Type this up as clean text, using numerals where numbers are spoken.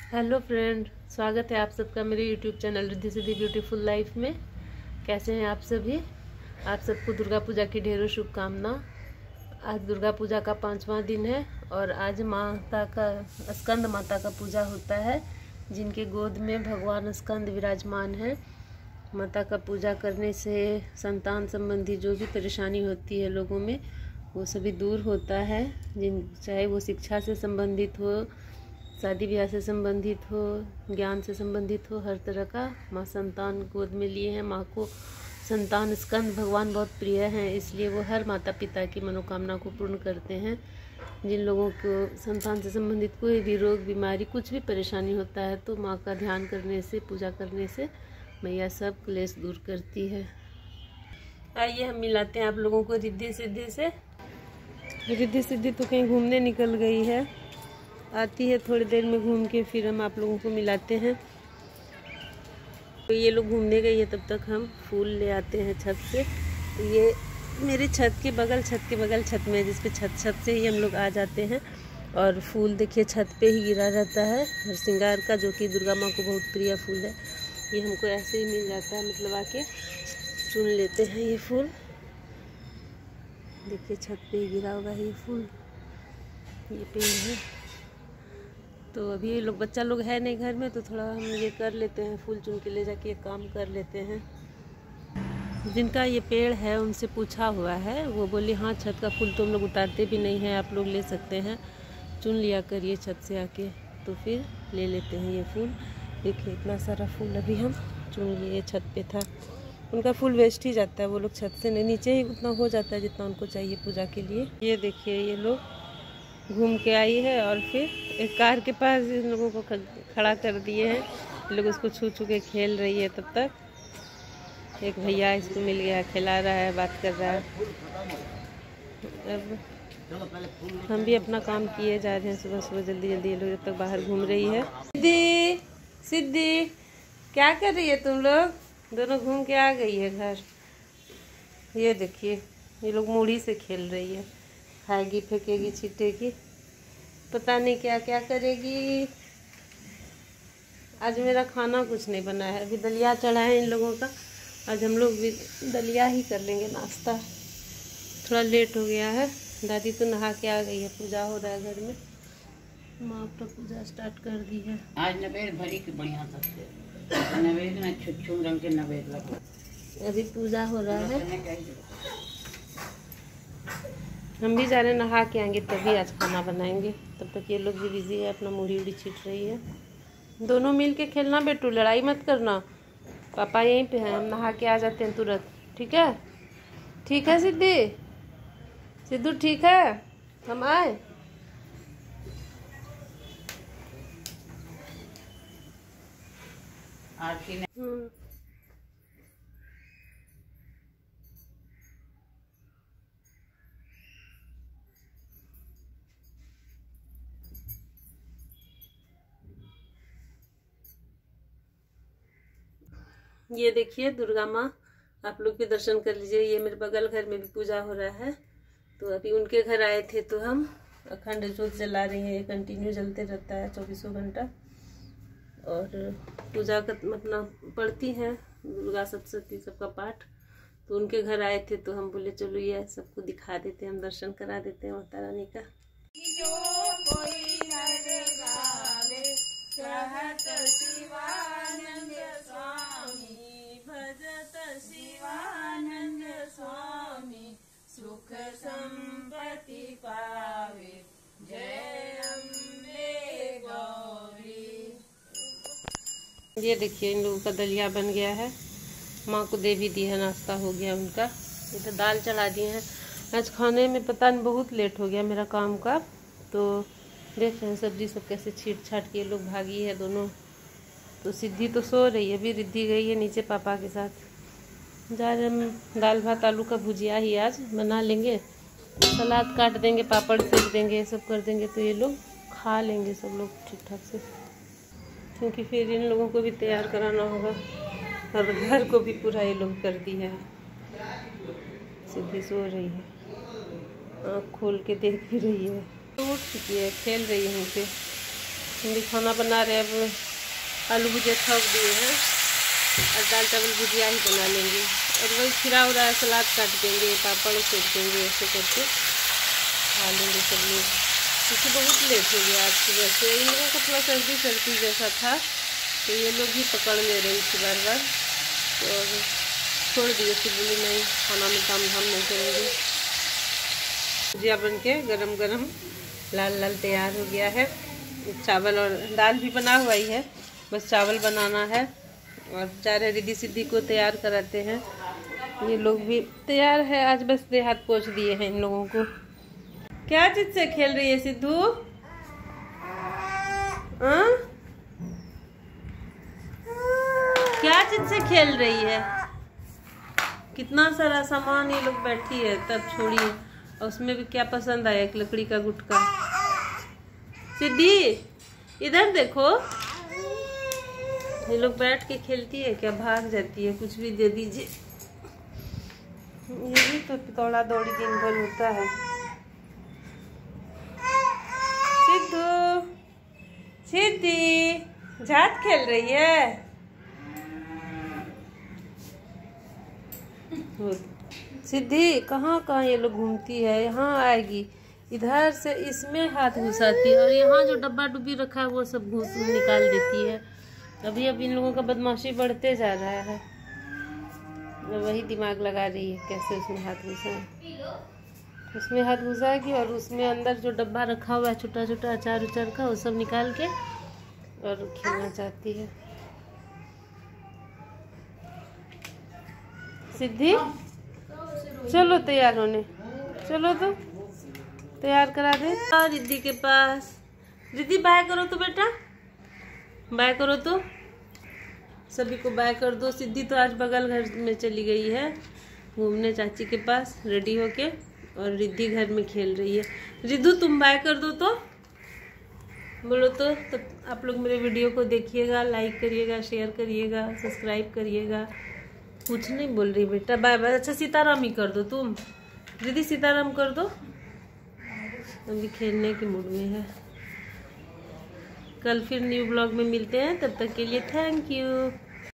Hello friend, स्वागत है आप सबका मेरे YouTube channel Riddhi Siddhi beautiful life में। कैसे हैं आप सभी? आप सबको दुर्गा पूजा की ढेरों शुभकामना। आज दुर्गा पूजा का 5वां दिन है और आज माता का स्कंद माता का पूजा होता है, जिनके गोद में भगवान स्कंद विराजमान है। माता का पूजा करने से संतान संबंधी जो भी परेशानी होती है लोगों में, वो सभी दूर होता है। चाहे वो शिक्षा से संबंधित हो, शादी ब्याह से संबंधित हो, ज्ञान से संबंधित हो, हर तरह का माँ संतान गोद में लिए हैं। माँ को संतान स्कंद भगवान बहुत प्रिय हैं, इसलिए वो हर माता पिता की मनोकामना को पूर्ण करते हैं। जिन लोगों को संतान से संबंधित कोई भी रोग बीमारी कुछ भी परेशानी होता है, तो माँ का ध्यान करने से, पूजा करने से मैया सब क्लेश दूर करती है। आइए हम मिलाते हैं आप लोगों को रिद्धि सिद्धि से। रिद्धि सिद्धि तो कहीं घूमने निकल गई है, आती है थोड़ी देर में घूम के, फिर हम आप लोगों को मिलाते हैं। तो ये लोग घूमने गई है, तब तक हम फूल ले आते हैं छत से। तो ये मेरे छत के बगल छत में, जिस पे छत से ही हम लोग आ जाते हैं। और फूल देखिए छत पे ही गिरा रहता है, हर श्रृंगार का, जो कि दुर्गा माँ को बहुत प्रिय फूल है। ये हमको ऐसे ही मिल जाता है, मतलब आके चुन लेते हैं ये फूल। देखिए छत पे ही गिरा होगा ये फूल, ये पेड़ है। तो अभी ये लोग बच्चा लोग है नहीं घर में, तो थोड़ा हम ये कर लेते हैं, फूल चुन के ले जाके ये काम कर लेते हैं। जिनका ये पेड़ है उनसे पूछा हुआ है, वो बोली हाँ छत का फूल तो हम लोग उतारते भी नहीं है, आप लोग ले सकते हैं, चुन लिया करिए छत से आके। तो फिर ले लेते हैं ये फूल। देखिए इतना सारा फूल अभी हम चुन लिए, छत पे था। उनका फूल वेस्ट ही जाता है, वो लोग छत से नहीं, नीचे ही उतना हो जाता है जितना उनको चाहिए पूजा के लिए। ये देखिए ये लोग घूम के आई है और फिर एक कार के पास इन लोगों को खड़ा कर दिए हैं। लोग उसको छू छू के खेल रही है। तब तक एक भैया इसको मिल गया, खिला रहा है, बात कर रहा है। अब हम भी अपना काम किए जा रहे हैं सुबह सुबह जल्दी जल्दी। ये लोग जब तक बाहर घूम रही है। सिद्धि सिद्धि क्या कर रही है तुम लोग? दोनों घूम के आ गई है घर। ये देखिए ये लोग मूढ़ी से खेल रही है, खाएगी, फेंकेगी, छीटेगी, पता नहीं क्या क्या करेगी। आज मेरा खाना कुछ नहीं बना है, अभी दलिया चढ़ा है इन लोगों का। आज हम लोग भी दलिया ही कर लेंगे नाश्ता। थोड़ा लेट हो गया है। दादी तो नहा के आ गई है, पूजा हो रहा है घर में। माँ अपना पूजा स्टार्ट कर दी है। आज नवेद भरी की बढ़िया सबसे नवेद में छुच्छू रंग के नवेद लगो। अभी पूजा हो रहा है, हम भी जा रहे हैं, नहा के आएंगे तभी आज खाना बनाएंगे। तब तक ये लोग भी बिजी है, अपना मुड़ी उड़ी छीट रही है। दोनों मिल के खेलना बेटू, लड़ाई मत करना। पापा यहीं पे हैं, हम नहा के आ जाते हैं तुरंत। ठीक है? ठीक है सिद्धि, सिद्धू ठीक है, हम आए। आरती ने ये देखिए दुर्गा माँ, आप लोग भी दर्शन कर लीजिए। ये मेरे बगल घर में भी पूजा हो रहा है, तो अभी उनके घर आए थे, तो हम अखंड ज्योत जला रहे हैं। ये कंटिन्यू जलते रहता है 24 घंटा। और पूजा का मतलब पढ़ती हैं दुर्गा सप्तशती सबका पाठ। तो उनके घर आए थे, तो हम बोले चलो ये सबको दिखा देते हैं, हम दर्शन करा देते हैं माता रानी का। शिवानंद स्वामी सुख संपत्ति पावे, जय अम्बे गौरी। ये देखिए इन लोगों का दलिया बन गया है, माँ को दे भी दी है, नाश्ता हो गया उनका। ये तो दाल चढ़ा दिए हैं। आज खाने में पता नहीं बहुत लेट हो गया मेरा काम का, तो देख रहे हैं सब्जी सब कैसे छीट छाट के लोग भागी है दोनों। तो सिद्धि तो सो रही है, अभी रिद्धि गई है नीचे पापा के साथ। जा रहे हम दाल भात आलू का भुजिया ही आज बना लेंगे, सलाद काट देंगे, पापड़ सेक देंगे, ये सब कर देंगे, तो ये लोग खा लेंगे सब लोग ठीक ठाक से। क्योंकि फिर इन लोगों को भी तैयार कराना होगा और घर को भी पूरा ये लोग कर दी है। सिद्धि सो रही है, आँख खोल के देख भी रही है, उठ चुकी है, खेल रही है हमसे। हम भी खाना बना रहे हैं। अब आलू भुजिया थक दिए हैं और दाल चावल भुजिया ही बना लेंगे और वही खीरा उरा सलाद काट देंगे, पापड़ सेक देंगे, ऐसे करके खा लेंगे सब लोग, क्योंकि बहुत लेट हो गया आज सुबह से। इन लोगों को थोड़ा सर्दी जैसा था तो ये लोग भी पकड़ ले रही थी बार बार, तो छोड़ दिए, फिर बोले नहीं खाना में काम धाम नहीं करेंगे। भुजिया बन के गरम गरम लाल लाल तैयार हो गया है। चावल और दाल भी बना हुआ ही है, बस चावल बनाना है और जा रहे रिद्धि सिद्धि को तैयार कराते हैं। ये लोग भी तैयार है, आज बस देहात पहुँच दिए हैं इन लोगों को। क्या चीज से खेल रही है सिद्धू? क्या चीज से खेल रही है? कितना सारा सामान ये लोग बैठी है, तब छोड़िए। और उसमें भी क्या पसंद आया, एक लकड़ी का गुटका। सिद्धि इधर देखो, ये लोग बैठ के खेलती है क्या? भाग जाती है, कुछ भी दे दीजिए। ये भी तो दौड़ा दौड़ी दिन भर होता है। सिद्धू, सिद्धि झात खेल रही है। सिद्धि कहाँ ये लोग घूमती है, यहाँ आएगी, इधर से इसमें हाथ घुसाती है और यहाँ जो डब्बा डुब्बी रखा है वो सब घुस निकाल देती है। अभी इन लोगों का बदमाशी बढ़ते जा रहा है, वही दिमाग लगा रही है कैसे उसमें हाथ घुसाए। उसमें हाथ घुसाएगी और उसमें अंदर जो डब्बा रखा हुआ है छोटा छोटा अचार उचार का, वो सब निकाल के और खेलना चाहती है। सिद्धि चलो तैयार होने, चलो तो तैयार करा दे। रिद्धि के पास, रिद्धि बाय करो तो बेटा, बाय करो तो, सभी को बाय कर दो। सिद्धि तो आज बगल घर में चली गई है घूमने चाची के पास रेडी होके, और रिद्धि घर में खेल रही है। रिद्धू तुम बाय कर दो तो, बोलो तो आप लोग मेरे वीडियो को देखिएगा, लाइक करिएगा, शेयर करिएगा, सब्सक्राइब करिएगा। कुछ नहीं बोल रही बेटा, बाय बाय। अच्छा सीताराम ही कर दो तुम, दीदी सीताराम कर दो। अभी खेलने के मूड में है। कल फिर न्यू ब्लॉग में मिलते हैं, तब तक के लिए थैंक यू।